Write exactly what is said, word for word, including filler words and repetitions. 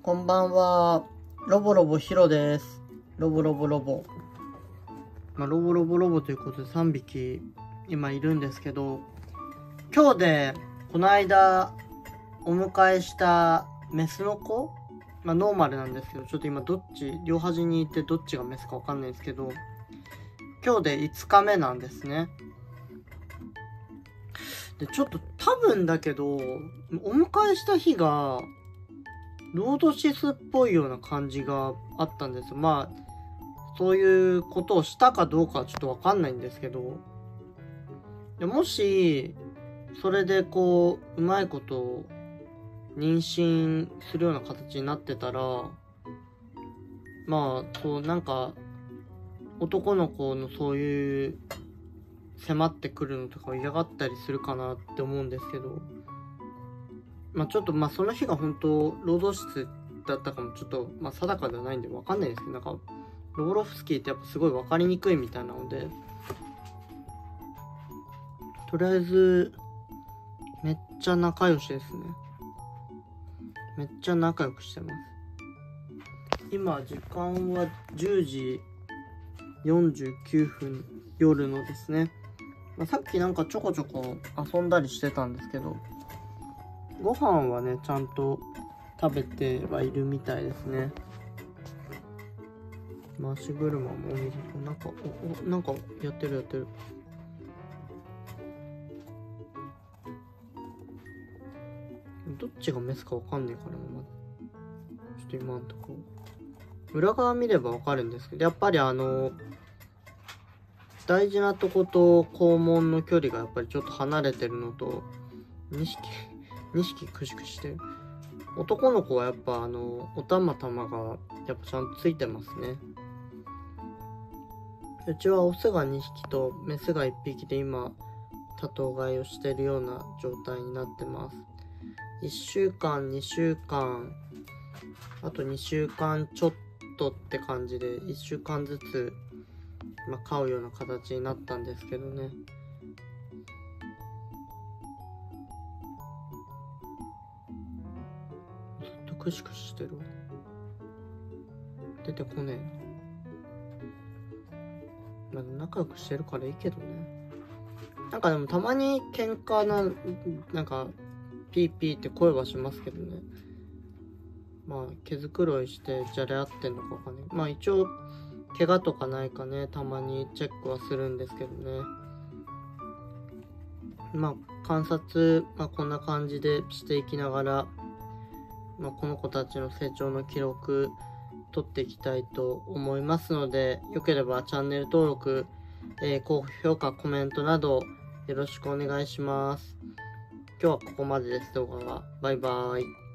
こんばんは。ロボロボヒロです。ロボロボロボ。まあ、ロボロボロボということでさんびき今いるんですけど、今日でこの間お迎えしたメスの子、まあノーマルなんですけど、ちょっと今どっち、両端にいてどっちがメスかわかんないですけど、今日でいつかめなんですね。で、ちょっと多分だけど、お迎えした日が、ロードシスっぽいような感じがあったんですよ。まあ、そういうことをしたかどうかはちょっとわかんないんですけど、でもし、それでこう、うまいことを妊娠するような形になってたら、まあ、こうなんか、男の子のそういう迫ってくるのとかを嫌がったりするかなって思うんですけど、まあちょっとまあその日が本当労働室だったかもちょっとまあ定かではないんでわかんないですけど、なんかロボロフスキーってやっぱすごいわかりにくいみたいなので、とりあえずめっちゃ仲良しですね。めっちゃ仲良くしてます。今時間はじゅうじよんじゅうきゅうふん、夜のですね。まあ、さっきなんかちょこちょこ遊んだりしてたんですけど、ご飯はねちゃんと食べてはいるみたいですね。回し車も見るとなんかおおなんかやってるやってる。どっちがメスかわかんないからな、まずちょっと今んとこ裏側見ればわかるんですけど、やっぱりあの大事なとこと肛門の距離がやっぱりちょっと離れてるのと、にひきにひきクシクシしてる。男の子はやっぱあのおたまたまがやっぱちゃんとついてますね。うちはオスがにひきとメスがいっぴきで今多頭飼いをしているような状態になってます。いっしゅうかんにしゅうかんあとにしゅうかんちょっとって感じでいっしゅうかんずつ、まあ、飼うような形になったんですけどね。ずっとクシクシしてるわ。出てこねえな。まあ、仲良くしてるからいいけどね。なんかでもたまに喧嘩な、なんかピーピーって声はしますけどね。まあ毛づくろいしてじゃれ合ってんのかわかんない。まあ一応怪我とかないかね、たまにチェックはするんですけどね。まあ観察、まあこんな感じでしていきながら、まあこの子たちの成長の記録取っていきたいと思いますので、よければチャンネル登録、えー、高評価、コメントなどよろしくお願いします。今日はここまでです。動画は。バイバーイ。